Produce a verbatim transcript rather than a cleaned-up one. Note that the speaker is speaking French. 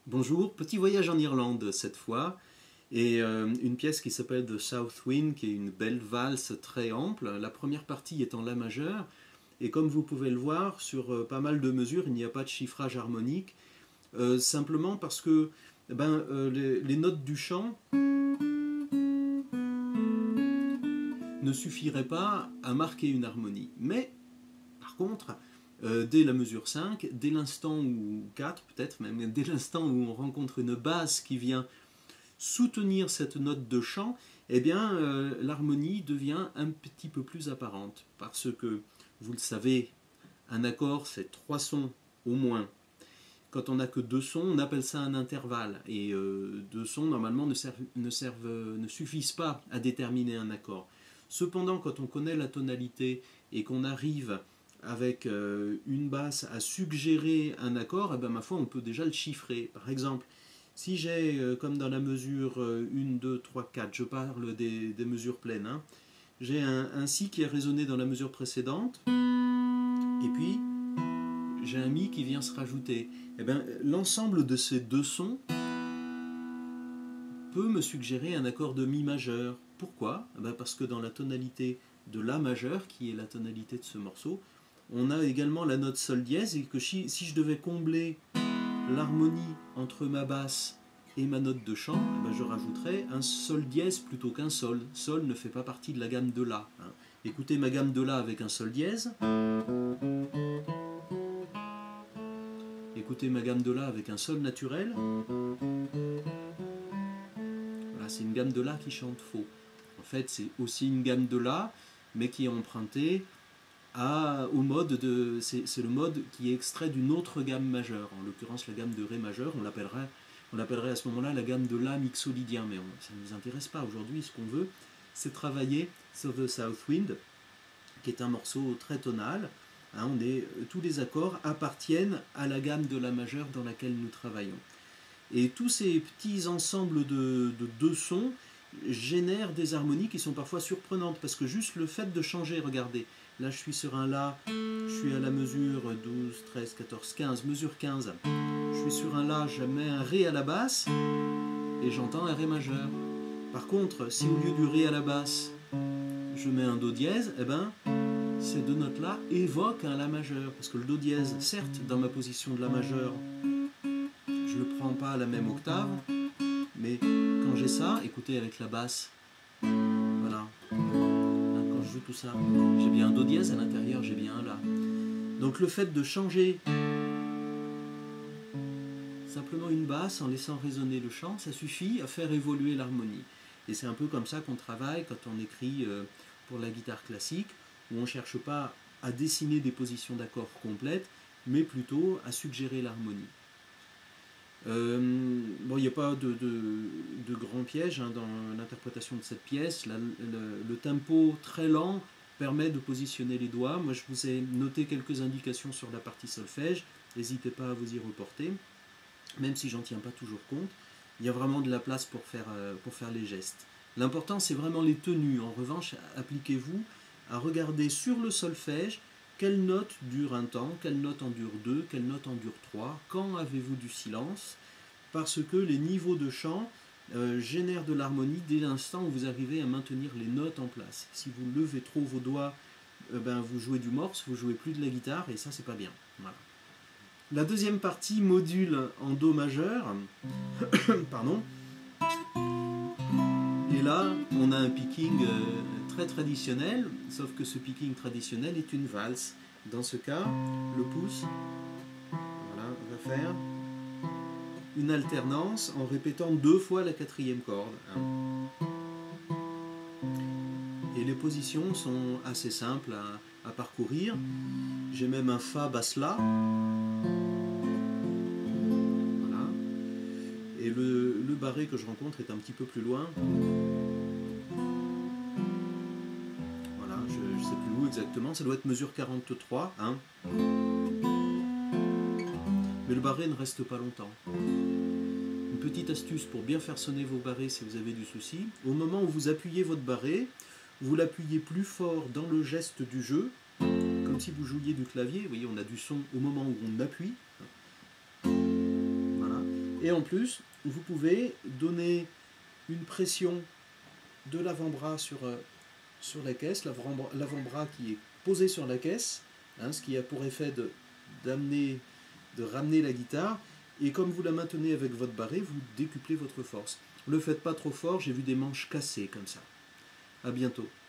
Bonjour, petit voyage en Irlande cette fois, et euh, une pièce qui s'appelle The South Wind, qui est une belle valse très ample. La première partie est en La majeur, et comme vous pouvez le voir, sur euh, pas mal de mesures, il n'y a pas de chiffrage harmonique, euh, simplement parce que eh ben, euh, les, les notes du chant ne suffiraient pas à marquer une harmonie. Mais, par contre, Euh, dès la mesure cinq, dès l'instant où, quatre peut-être même, dès l'instant où on rencontre une basse qui vient soutenir cette note de chant, eh bien euh, l'harmonie devient un petit peu plus apparente. Parce que, vous le savez, un accord c'est trois sons au moins. Quand on n'a que deux sons, on appelle ça un intervalle. Et euh, deux sons, normalement, ne, servent, ne, servent, ne suffisent pas à déterminer un accord. Cependant, quand on connaît la tonalité et qu'on arrive avec euh, une basse à suggérer un accord, eh ben, ma foi, on peut déjà le chiffrer. Par exemple, si j'ai, euh, comme dans la mesure euh, un, deux, trois, quatre, je parle des, des mesures pleines, hein, j'ai un, un Si qui est résonné dans la mesure précédente, et puis j'ai un Mi qui vient se rajouter. Eh ben, l'ensemble de ces deux sons peut me suggérer un accord de Mi majeur. Pourquoi ? Eh ben, parce que dans la tonalité de La majeur, qui est la tonalité de ce morceau, on a également la note Sol dièse, et que si, si je devais combler l'harmonie entre ma basse et ma note de chant, eh ben je rajouterais un Sol dièse plutôt qu'un Sol. Sol ne fait pas partie de la gamme de La. Hein. Écoutez ma gamme de La avec un Sol dièse. Écoutez ma gamme de La avec un Sol naturel. Voilà, c'est une gamme de La qui chante faux. En fait, c'est aussi une gamme de La, mais qui est empruntée À, au mode de, c'est le mode qui est extrait d'une autre gamme majeure, en l'occurrence la gamme de Ré majeur, on l'appellerait on l'appellerait à ce moment-là la gamme de La mixolydien, mais on, ça ne nous intéresse pas aujourd'hui. Ce qu'on veut, c'est travailler sur The South Wind, qui est un morceau très tonal. Hein, on est, tous les accords appartiennent à la gamme de La majeur dans laquelle nous travaillons. Et tous ces petits ensembles de, de deux sons génèrent des harmonies qui sont parfois surprenantes, parce que juste le fait de changer, regardez, là je suis sur un La, je suis à la mesure douze, treize, quatorze, quinze, mesure quinze, je suis sur un La, je mets un Ré à la basse, et j'entends un Ré majeur. Par contre, si au lieu du Ré à la basse, je mets un Do dièse, eh ben, ces deux notes-là évoquent un La majeur, parce que le Do dièse, certes, dans ma position de La majeur, je ne le prends pas à la même octave, mais quand j'ai ça, écoutez avec la basse, voilà, quand je joue tout ça, j'ai bien un Do dièse, à l'intérieur j'ai bien un La. Donc le fait de changer simplement une basse en laissant résonner le chant, ça suffit à faire évoluer l'harmonie. Et c'est un peu comme ça qu'on travaille quand on écrit pour la guitare classique, où on ne cherche pas à dessiner des positions d'accords complètes, mais plutôt à suggérer l'harmonie. Euh, bon, il n'y a pas de, de, de grand piège hein, dans l'interprétation de cette pièce. La, le, le tempo très lent permet de positionner les doigts. Moi, je vous ai noté quelques indications sur la partie solfège. N'hésitez pas à vous y reporter, même si j'en tiens pas toujours compte. Il y a vraiment de la place pour faire, euh, pour faire les gestes. L'important, c'est vraiment les tenues. En revanche, appliquez-vous à regarder sur le solfège quelle note dure un temps, quelle note en dure deux, quelle note en dure trois, quand avez-vous du silence, parce que les niveaux de chant euh, génèrent de l'harmonie dès l'instant où vous arrivez à maintenir les notes en place. Si vous levez trop vos doigts, euh, ben, vous jouez du morse, vous jouez plus de la guitare, et ça c'est pas bien. Voilà. La deuxième partie, module en Do majeur, pardon, et là on a un picking euh, très traditionnel, sauf que ce picking traditionnel est une valse. Dans ce cas, le pouce voilà, va faire une alternance en répétant deux fois la quatrième corde. Et les positions sont assez simples à, à parcourir. J'ai même un Fa basse La. Voilà. Et le, le barré que je rencontre est un petit peu plus loin. Je ne sais plus où exactement, ça doit être mesure quarante-trois, hein. Mais le barré ne reste pas longtemps. Une petite astuce pour bien faire sonner vos barrés si vous avez du souci, au moment où vous appuyez votre barré, vous l'appuyez plus fort dans le geste du jeu, comme si vous jouiez du clavier. Vous voyez, on a du son au moment où on appuie. Voilà. Et en plus, vous pouvez donner une pression de l'avant-bras sur, euh, sur la caisse, l'avant- l'avant-bras qui est posé sur la caisse, hein, ce qui a pour effet de, d'amener, de ramener la guitare, et comme vous la maintenez avec votre barré, vous décuplez votre force. Ne le faites pas trop fort, j'ai vu des manches cassées comme ça. À bientôt.